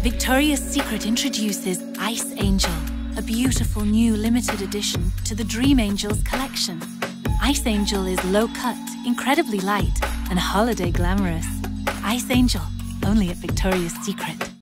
Victoria's Secret introduces Ice Angel, a beautiful new limited edition to the Dream Angels collection. Ice Angel is low-cut, incredibly light, and holiday glamorous. Ice Angel, only at Victoria's Secret.